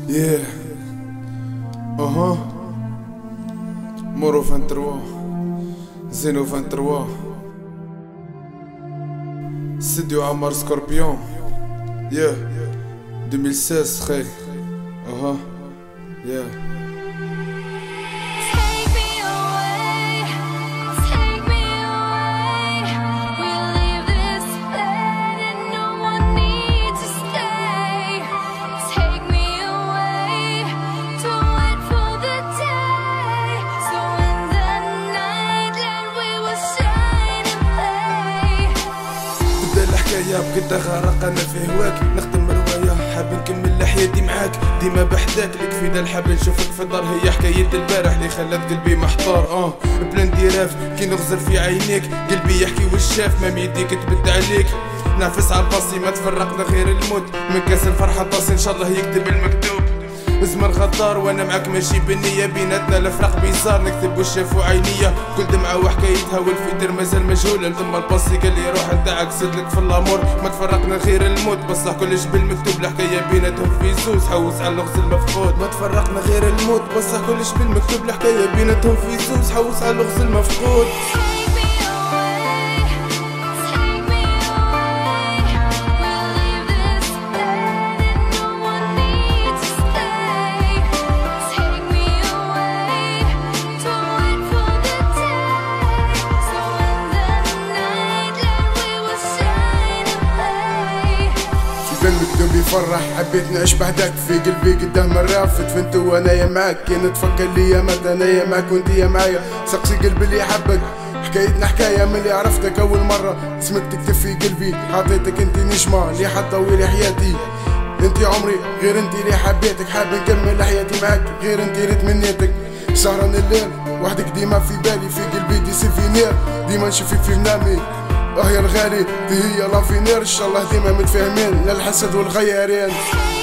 Yeah. Moro 23. Zeno 23. Studio Amar Scorpion. Yeah. 2016 خي. Yeah. الحكاية بقد غرق انا في هواك، نختم رواية حاب نكمل حياتي معاك، ديما بحداك لك فينا الحاب نشوفك في الدار. هي حكاية البارح اللي خلت قلبي محتار بلان ديراف كي نغزر في عينيك، قلبي يحكي والشاف ما يديك تبد عليك، نعفس على الباصي ما تفرقنا غير الموت، من كاس الفرحة طاسي ان شاء الله يكتب المكتوب. زمر غدار وانا معاك ماشي بالنية، بيناتنا الافراق بيزار نكتب وشاف وعينية، كل دمعة وحكايتها والفيدر مازال مجهولة. ثم الباصي قال لي روح انت عكستلك في الامور، ما تفرقنا غير الموت، بصح كلش بالمكتوب. الحكاية بيناتهم في زوز حوس على اللغز المفقود، ما تفرقنا غير الموت، بصح كلش بالمكتوب. الحكاية بيناتهم في زوز حوس على اللغز المفقود. المكتوب يفرح حبيت نعيش بعدك في قلبي قدام الراف، تفنت وانايا معاك كي نتفكر ليا متى انايا معاك وانتيا معايا. سقسي قلبي اللي يحبك حكايتنا حكاية من اللي عرفتك اول مرة، اسمك تكتب في قلبي حطيتك انتي نجمة اللي حتطوي حياتي، انتي عمري غير انتي اللي حبيتك، حاب نكمل حياتي معاك غير انتي اللي تمنيتك. سهران الليل وحدك ديما في بالي، في قلبي دي سيفينير ديما نشوفك في منامي. يا الغالي دي هي لافينير، ان شاء الله ديما متفاهمين للحسد والغيارين.